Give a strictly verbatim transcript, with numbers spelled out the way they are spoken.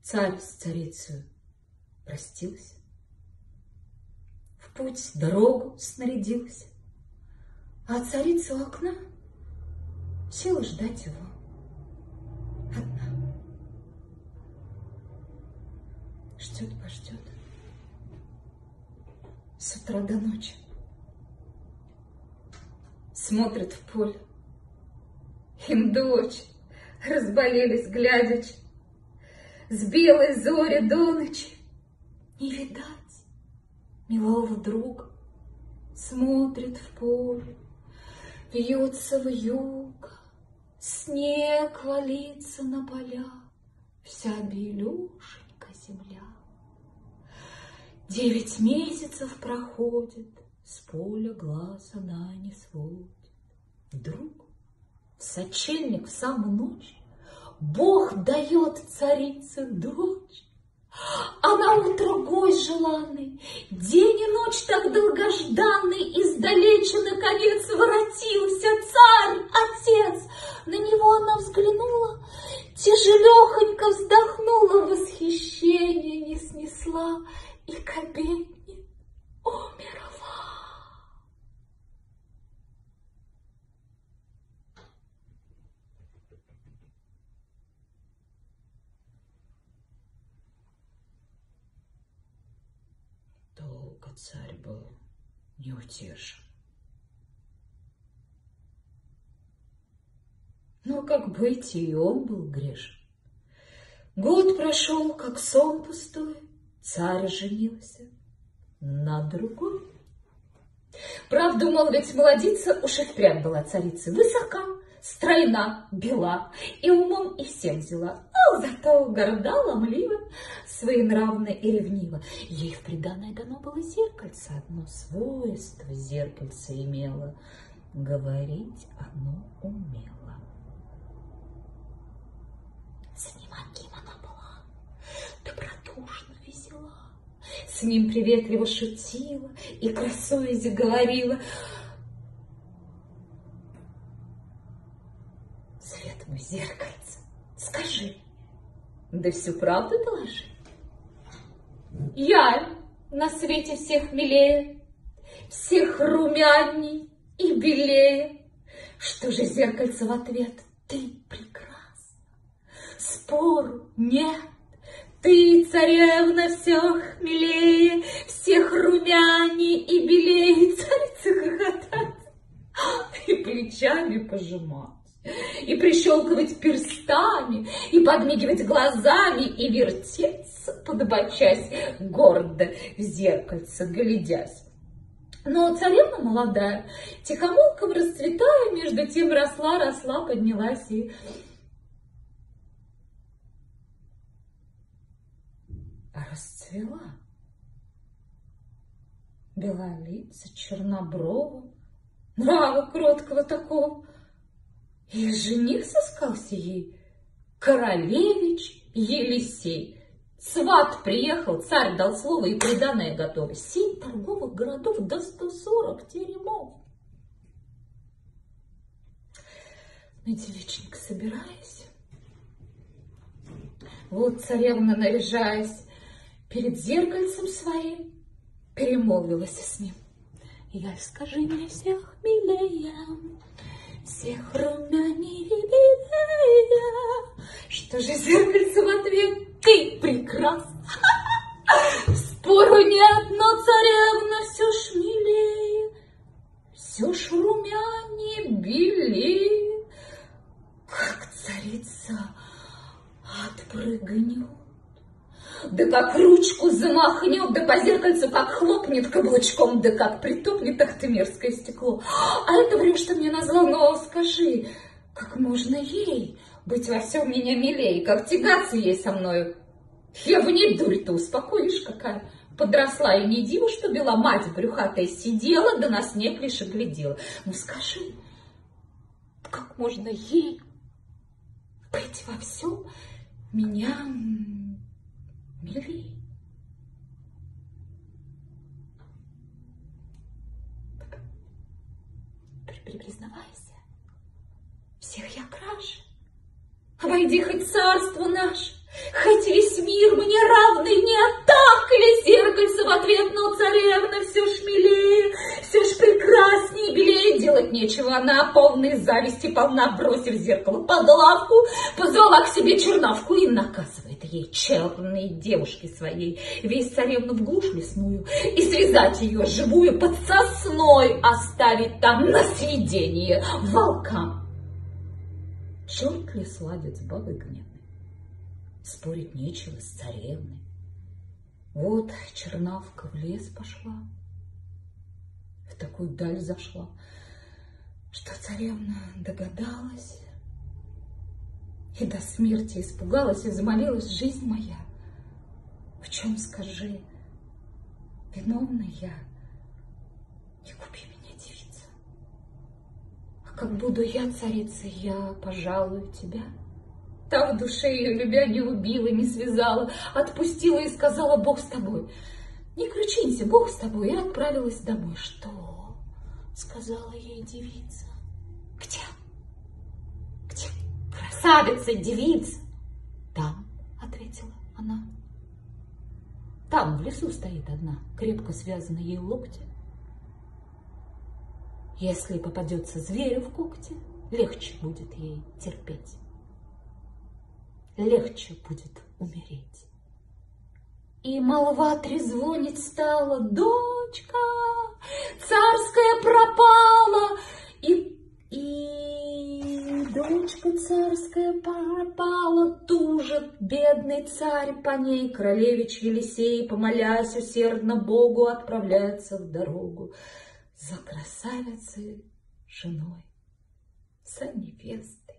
Царь с царицей простился, в путь дорогу снарядился, а царица у окна села ждать его одна. Ждет-пождет с утра до ночи, смотрит в поле, им дочь разболелись глядячи, с белой зори до ночи не видать милого друга. Смотрит в поле, вьется вьюга, снег валится на поля, вся белюшенька земля. Девять месяцев проходит, с поля глаз она не сводит. Вдруг в сочельник в самую ночь Бог дает царице дочь. А на утро гость желанный, день и ночь так долгожданный, издалече наконец воротился царь, отец. На него она взглянула, тяжелехонько вздохнула, восхищение не снесла и к обедне умерла. Долго царь был неутешен. Но как быть, и он был грешен. Год прошел, как сон пустой, царь женился на другой. Правда, думал, ведь молодица уж и впрямь была царица, высока, стройна, бела, и умом и всем взяла, но зато горда, ломлива, своенравна и ревнива. Ей в приданое дано было зеркальце, одно свойство зеркальце имело, говорить оно умело. С ним одним она была, добродушно весела, с ним приветливо шутила и красуясь говорила. Свет мой, зеркальце, скажи, да всю правду доложи. Я на свете всех милее, всех румяней и белее. Что же, зеркальце, в ответ? Ты прекрасна, спору нет. Ты, царевна, всех милее, всех румяней и белее. Царица хохотать и плечами пожимать, и прищелкивать перстами, и подмигивать глазами, и вертеться, подбочась, гордо в зеркальце глядясь. Но царевна молодая, тихомолком расцветая, между тем росла, росла, поднялась и расцвела. Белолица, черноброва, нрава кроткого такого. И жених сыскался ей, королевич Елисей. Сват приехал, царь дал слово, и приданое готово. Семь торговых городов до сто сорок теремов. На девичник собираясь, вот царевна, наряжаясь, перед зеркальцем своим перемолвилась с ним. Я, скажи мне, всех милее, всех румяней и белее. Что же, зеркальце, в ответ? Ты прекрасна. Спору нет, но царевна все ж милее, все ж румяней белее. Как царица отпрыгнет, да как ручку замахнет, да по зеркальцу как хлопнет каблучком, да как притопнет ахтемирское стекло. А это время, что мне назвал, но скажи, как можно ей быть во всем меня милее, как тягаться ей со мною? Я в ней дурь-то, успокоишь, какая подросла, и не диво, что бела мать брюхатая сидела, да на снег лишь и глядела. Ну скажи, как можно ей быть во всем меня милее? Признавайся, всех я краше. Обойди хоть царство наше, хоть весь мир мне равный не так ли зеркальце в ответ, но царевна все ж милее, все ж прекраснее, белее, делать нечего, она полной зависти полна, бросив зеркало под лавку, позвала к себе чернавку и наказывает ей, черной девушке своей, весь царевну в глушь лесную и связать ее живую под сосной, оставить там на съедение волкам. Черт ли сладит с бабой гневной? Спорить нечего с царевной. Вот чернавка в лес пошла, в такую даль зашла, что царевна догадалась и до смерти испугалась и замолилась: жизнь моя, в чем, скажи, виновна я, не купи меня, девица. А как буду я царицей, я пожалую тебя. Та в душе ее, любя, не убила, не связала, отпустила и сказала: Бог с тобой. Не кручинься, Бог с тобой, и отправилась домой. Что? Сказала ей девица. Где? Где красавица, девица? Там, ответила она. Там в лесу стоит одна, крепко связана ей локти. Если попадется зверю в когти, легче будет ей терпеть. Легче будет умереть. И молва трезвонить стала: дочка царская пропала, и, и дочка царская пропала, тужит бедный царь по ней. Королевич Елисей, помолясь усердно Богу, отправляется в дорогу за красавицей женой, за невестой.